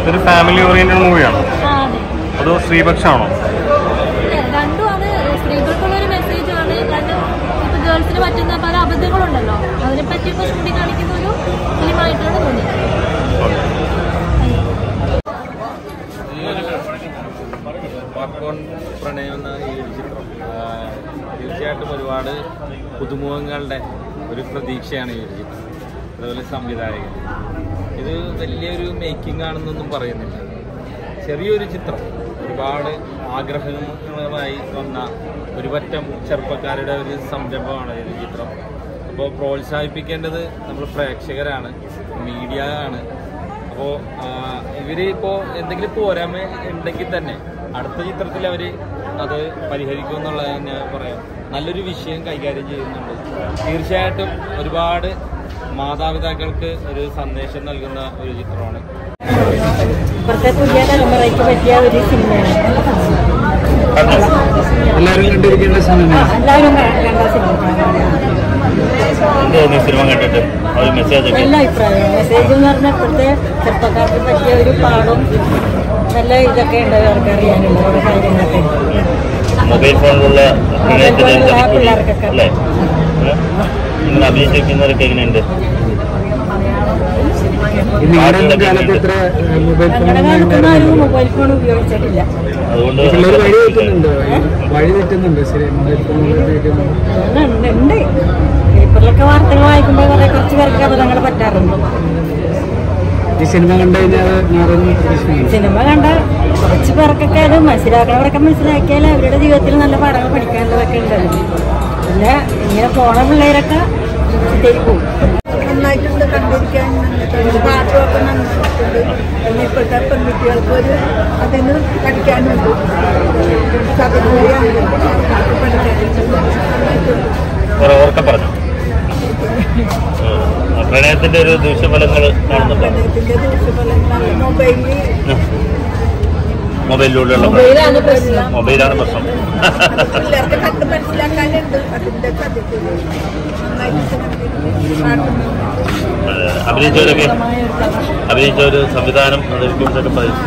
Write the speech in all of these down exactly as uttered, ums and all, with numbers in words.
ഇതൊരു family oriented മൂവിയാണോ അതോ സ്ത്രീപക്ഷമാണോ? രണ്ടുമാണ്. സ്ത്രീകൾക്കുള്ളൊരു മെസ്സേജാണ്. കാരണം ഇപ്പൊ ഗേൾസിന് പറ്റുന്ന പല അബദ്ധങ്ങളുണ്ടല്ലോ, അതിനെ പറ്റിയൊക്കെ ചൂണ്ടിക്കാണിക്കുന്ന ഒരു ഫിലിമായിട്ടാണ് തോന്നിയത്. പ്രണയം എന്ന ഈ ഒരു ചിത്രം തീർച്ചയായിട്ടും ഒരുപാട് പുതുമുഖങ്ങളുടെ ഒരു പ്രതീക്ഷയാണ് ഈ ഒരു ചിത്രം. അതുപോലെ സംവിധായകൻ ഇത് വലിയൊരു മേക്കിംഗ് ആണെന്നൊന്നും പറയുന്നില്ല. ചെറിയൊരു ചിത്രം, ഒരുപാട് ആഗ്രഹങ്ങളുമായി വന്ന ഒരു പറ്റം ചെറുപ്പക്കാരുടെ ഒരു സംരംഭമാണ് ഈ ചിത്രം. അപ്പോൾ പ്രോത്സാഹിപ്പിക്കേണ്ടത് നമ്മൾ പ്രേക്ഷകരാണ്, മീഡിയ ആണ്. അപ്പോൾ ഇവർ ഇപ്പോൾ എന്തെങ്കിലും പോരായ്മ ഉണ്ടെങ്കിൽ തന്നെ അടുത്ത ചിത്രത്തിൽ അവർ അത് പരിഹരിക്കും എന്നുള്ളത് തന്നെ പറയാം. നല്ലൊരു വിഷയം കൈകാര്യം ചെയ്യുന്നുണ്ട്. തീർച്ചയായിട്ടും ഒരുപാട് മാതാപിതാക്കൾക്ക് ഒരു സന്ദേശം നൽകുന്ന ഒരു ചിത്രമാണ്. ഇപ്പോഴത്തെ പുതിയ തലമുറയ്ക്ക് പറ്റിയ ഒരു സിനിമയാണ്. എല്ലാവരും കണ്ടിരിക്കേണ്ട സിനിമ. എല്ലാവരും കണ്ട സിനിമ കണ്ടിട്ട് നല്ല അഭിപ്രായം. മെസ്സേജ് എന്ന് പറഞ്ഞാൽ ഇപ്പോഴത്തെ ചെറുപ്പക്കാർക്ക് പറ്റിയ ഒരു പാടും നല്ല ഇതൊക്കെ ഉണ്ട് അവർക്ക് അറിയാനുള്ള ഓരോ കാര്യങ്ങളൊക്കെ. മൊബൈൽ ഫോണിലുള്ള പിള്ളേർക്കൊക്കെ അഭിനയിച്ചിരിക്കുന്നവരൊക്കെ എങ്ങനെയുണ്ട്? മൊബൈൽ ഫോൺ ഉപയോഗിച്ചിട്ടില്ല. അതുകൊണ്ട് വഴി തെറ്റുന്നുണ്ട് വഴി തെറ്റുന്നുണ്ട് ശരി മൊബൈൽ ഫോൺ ഉണ്ട്. പേപ്പറിലൊക്കെ വാർത്തകൾ വായിക്കുമ്പോൾ കുറെ കുറച്ച് പേർക്ക് അബദ്ധങ്ങൾ പറ്റാറുണ്ട്. ഈ സിനിമ കണ്ടു കഴിഞ്ഞാൽ സിനിമ കണ്ട കുറച്ച് പേർക്കൊക്കെ അത് മനസ്സിലാക്കണവരൊക്കെ മനസ്സിലാക്കിയാൽ അവരുടെ ജീവിതത്തിൽ നല്ല പാഠങ്ങൾ പഠിക്കാനുള്ളതൊക്കെ ഉണ്ട്. പിന്നെ ഇങ്ങനെ പോണ പിള്ളേരൊക്കെ പോകും. നന്നായിട്ടുണ്ട്, കണ്ടിരിക്കാൻ പാട്ടുമൊക്കെ നന്നായിട്ടുണ്ട്. പിന്നെ ഇപ്പോഴത്തെ പെൺകുട്ടികൾക്ക് ഒരു അതിന് പഠിക്കാനുണ്ട്. പ്രണയത്തിന്റെ ഒരു ദൂഷ്യഫലങ്ങൾ കാണുന്നുണ്ടോ? പ്രണയത്തിന്റെ ദൂഷ്യഫലങ്ങൾ മൊബൈലിൽ മൊബൈലിലൂടെയുള്ള മൊബൈലാണ് പ്രശ്നം. പിള്ളേർക്ക് കണ്ട് മനസ്സിലാക്കാനുണ്ട്. അതിന്റെ അഭിനയിച്ചവരൊക്കെ അഭിനയിച്ചൊരു സംവിധാനം അതിനെ കുറിച്ചൊക്കെ പറയും.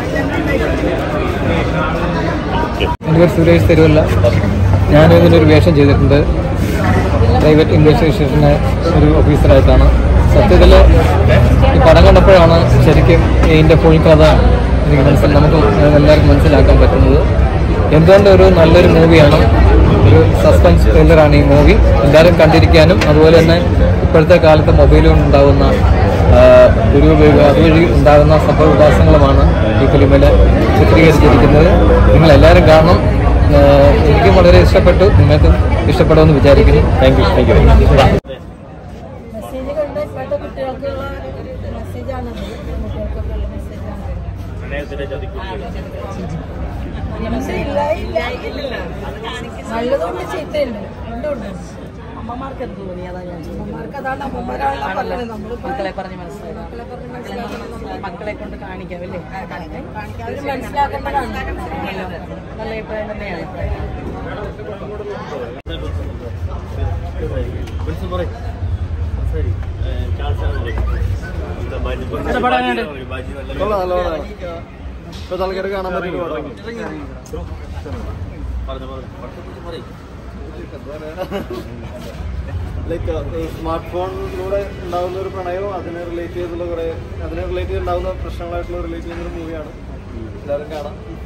എൻ്റെ പേര് സുരേഷ് തെരുവല്ല. ഞാൻ ഇതിനൊരു വേഷം ചെയ്തിട്ടുണ്ട്. പ്രൈവറ്റ് ഇൻവെസ്റ്റിഗേഷന് ഒരു ഓഫീസറായിട്ടാണ്. സത്യത്തിൽ ഈ പടം കണ്ടപ്പോഴാണ് ശരിക്കും ഇതിൻ്റെ ഫുൾ കഥ എനിക്ക് മനസ്സിൽ നമുക്ക് എല്ലാവർക്കും മനസ്സിലാക്കാൻ പറ്റുന്നത്. എന്തുകൊണ്ട് ഒരു നല്ലൊരു മൂവിയാണ്, ഒരു സസ്പെൻസ് ത്രില്ലറാണ് ഈ മൂവി. എല്ലാവരും കണ്ടിരിക്കാനും അതുപോലെ തന്നെ ഇപ്പോഴത്തെ കാലത്ത് മൊബൈലിൽ ഉണ്ടാകുന്ന ദുരുപയോഗം അതുവഴി ഉണ്ടാകുന്ന സംഭവ വികാസങ്ങളുമാണ് ഈ ഫിലിമിൽ ചിത്രീകരിച്ചിരിക്കുന്നത്. നിങ്ങളെല്ലാവരും കാണണം. എനിക്കും വളരെ ഇഷ്ടപ്പെട്ടു, നിങ്ങൾക്കും ഇഷ്ടപ്പെടുമെന്ന് വിചാരിക്കുന്നു. Thank you thank you very much. Message കണ്ട് ഇപ്പോഴത്തെ കുട്ടികൾക്കുള്ള മെസ്സേജാണ്. കുട്ടികൾക്കൊക്കെയുള്ള മെസ്സേജാണ്. നല്ലതുകൊണ്ട് ചീത്തയുണ്ട്, രണ്ടുമുണ്ട്. അമ്മമാർക്ക് എന്ത് തോന്നി അതാ ഞാൻ അമ്മമാർക്ക് അതാണ് അമ്മമാരാണ് നമ്മൾ മക്കളെ പറഞ്ഞ് മനസ്സിലാക്കാം, മക്കളെ കൊണ്ട് കാണിക്കാം അല്ലേ, അവർ മനസ്സിലാക്കേണ്ടതാണ്. നല്ല അഭിപ്രായം തന്നെയാണ്. ഇപ്പൊ ആൾക്കാർ കാണാൻ പറ്റും. ലൈക്ക് സ്മാർട്ട് ഫോണിലൂടെ ഉണ്ടാകുന്ന ഒരു പ്രണയവും അതിനെ റിലേറ്റ് ചെയ്തുള്ള കുറെ അതിനെ റിലേറ്റ് ചെയ്തുണ്ടാകുന്ന പ്രശ്നങ്ങളായിട്ടുള്ള റിലേറ്റ് ചെയ്യുന്ന ഒരു മൂവിയാണ്. എല്ലാവരും കാണാം.